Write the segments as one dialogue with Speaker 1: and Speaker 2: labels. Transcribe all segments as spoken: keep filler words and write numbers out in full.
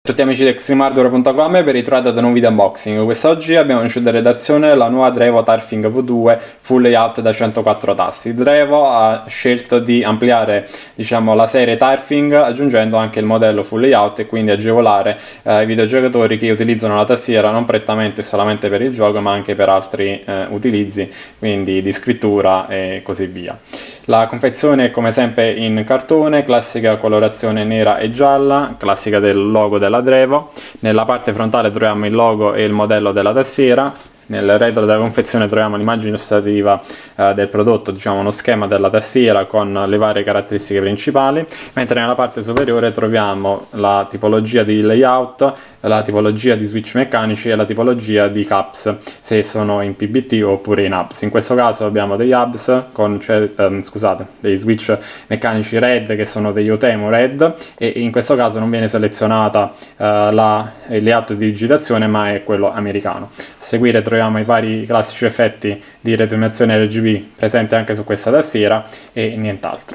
Speaker 1: Tutti amici di extreme hardware punto com e ben ritrovati ad un nuovo video unboxing. Quest'oggi abbiamo in uscita in redazione la nuova Drevo Turfing V due full layout da centoquattro tasti. Drevo ha scelto di ampliare, diciamo, la serie Turfing aggiungendo anche il modello full layout e quindi agevolare eh, i videogiocatori che utilizzano la tastiera non prettamente solamente per il gioco ma anche per altri eh, utilizzi, quindi di scrittura e così via. La confezione è come sempre in cartone, classica colorazione nera e gialla, classica del logo della Drevo. Nella parte frontale troviamo il logo e il modello della tastiera. Nel retro della confezione troviamo l'immagine illustrativa eh, del prodotto, diciamo uno schema della tastiera con le varie caratteristiche principali, mentre nella parte superiore troviamo la tipologia di layout, la tipologia di switch meccanici e la tipologia di caps, se sono in P B T oppure in hubs. In questo caso abbiamo degli hubs con, cioè, ehm, scusate, dei switch meccanici red che sono degli Otemu red, e in questo caso non viene selezionata eh, la, il layout di digitazione ma è quello americano. A seguire troviamo i vari classici effetti di retroilluminazione R G B presenti anche su questa tastiera e nient'altro.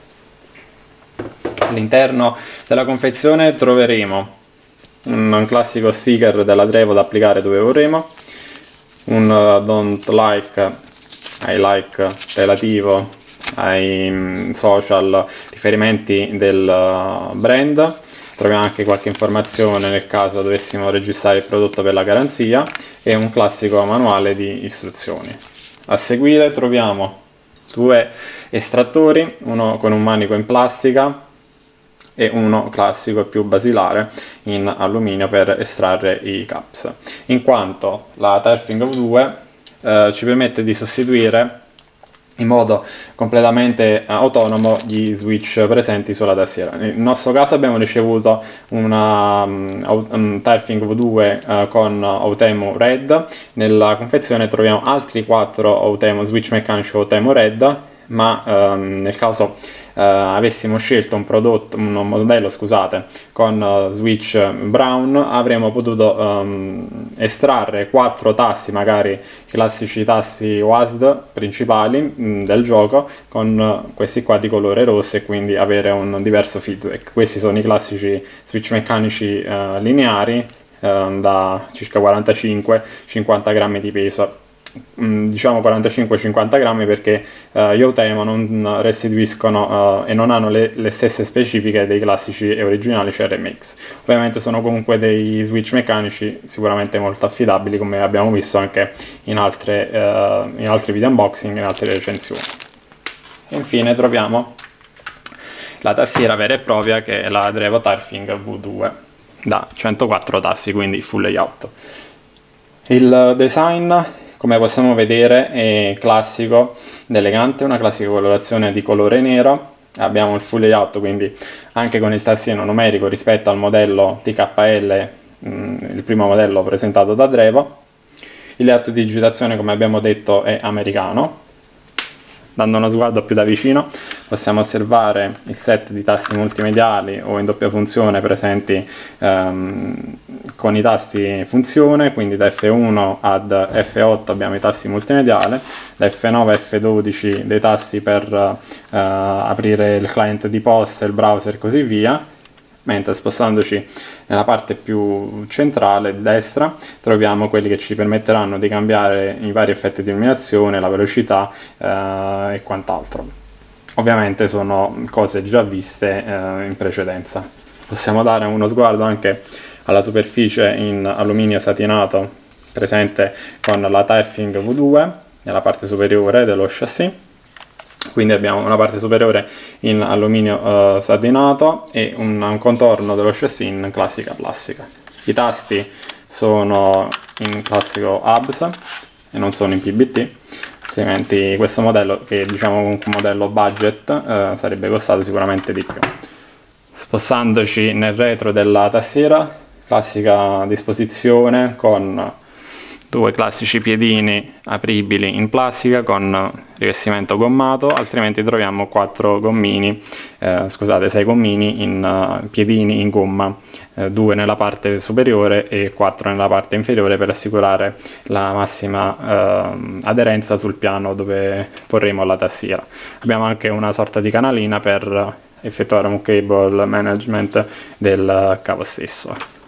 Speaker 1: All'interno della confezione troveremo un, un classico sticker della Drevo da applicare dove vorremo, un uh, don't like, I like relativo ai um, social riferimenti del uh, brand. Troviamo anche qualche informazione nel caso dovessimo registrare il prodotto per la garanzia e un classico manuale di istruzioni. A seguire troviamo due estrattori, uno con un manico in plastica e uno classico più basilare in alluminio per estrarre i caps, in quanto la Turfing V due eh, ci permette di sostituire in modo completamente autonomo gli switch presenti sulla tastiera. Nel nostro caso abbiamo ricevuto una um, um, Turfing V due uh, con Otemu Red. Nella confezione troviamo altri quattro Otemu switch meccanici Otemu Red, ma um, nel caso uh, avessimo scelto un prodotto, un modello scusate, con uh, switch brown, avremmo potuto um, estrarre quattro tasti, magari i classici tasti W A S D principali mh, del gioco, con uh, questi qua di colore rosso, e quindi avere un diverso feedback. Questi sono i classici switch meccanici uh, lineari uh, da circa quarantacinque cinquanta grammi di peso. Diciamo quarantacinque cinquanta grammi perché uh, gli Otemu non restituiscono uh, e non hanno le, le stesse specifiche dei classici e originali C R M X. Ovviamente sono comunque dei switch meccanici sicuramente molto affidabili, come abbiamo visto anche in, altre, uh, in altri video unboxing e in altre recensioni. E infine troviamo la tastiera vera e propria, che è la Drevo Turfing V due da centoquattro tasti, quindi full layout. Il design, come possiamo vedere, è classico ed elegante, una classica colorazione di colore nero. Abbiamo il full layout, quindi anche con il tastino numerico rispetto al modello T K L, mh, il primo modello presentato da Drevo. Il layout di digitazione, come abbiamo detto, è americano. Dando uno sguardo più da vicino possiamo osservare il set di tasti multimediali o in doppia funzione presenti ehm, con i tasti funzione, quindi da F uno ad F otto abbiamo i tasti multimediali, da F nove a F dodici dei tasti per eh, aprire il client di posta, il browser e così via. Mentre spostandoci nella parte più centrale di destra troviamo quelli che ci permetteranno di cambiare i vari effetti di illuminazione, la velocità eh, e quant'altro. Ovviamente sono cose già viste eh, in precedenza. Possiamo dare uno sguardo anche alla superficie in alluminio satinato presente con la Turfing V due nella parte superiore dello chassis. Quindi abbiamo una parte superiore in alluminio uh, satinato e un, un contorno dello chassis in classica plastica. I tasti sono in classico hubs e non sono in P B T, altrimenti questo modello, che diciamo comunque un modello budget, uh, sarebbe costato sicuramente di più. Spostandoci nel retro della tastiera, classica disposizione con due classici piedini apribili in plastica con rivestimento gommato, altrimenti troviamo quattro gommini, eh, scusate, sei gommini in uh, piedini in gomma, eh, due nella parte superiore e quattro nella parte inferiore per assicurare la massima eh, aderenza sul piano dove porremo la tastiera. Abbiamo anche una sorta di canalina per effettuare un cable management del cavo stesso.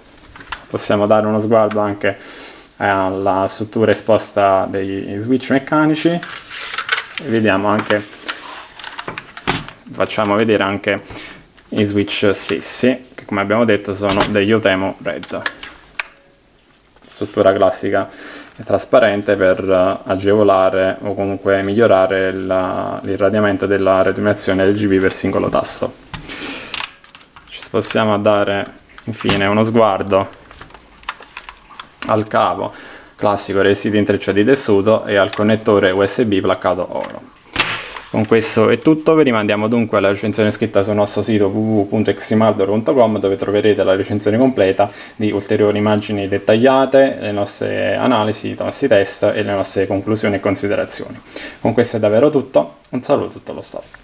Speaker 1: possiamo dare uno sguardo anche alla struttura esposta dei switch meccanici. Vediamo anche, facciamo vedere anche i switch stessi, che come abbiamo detto sono degli Utemo Red, struttura classica e trasparente per agevolare o comunque migliorare l'irradiamento della retroilluminazione R G B per singolo tasto. Ci possiamo dare infine uno sguardo al cavo classico rivestito in treccia di tessuto e al connettore U S B placcato oro. Con questo è tutto, vi rimandiamo dunque alla recensione scritta sul nostro sito w w w punto extremehardware punto com, dove troverete la recensione completa di ulteriori immagini dettagliate, le nostre analisi, i nostri test e le nostre conclusioni e considerazioni. Con questo è davvero tutto, un saluto a tutto lo staff.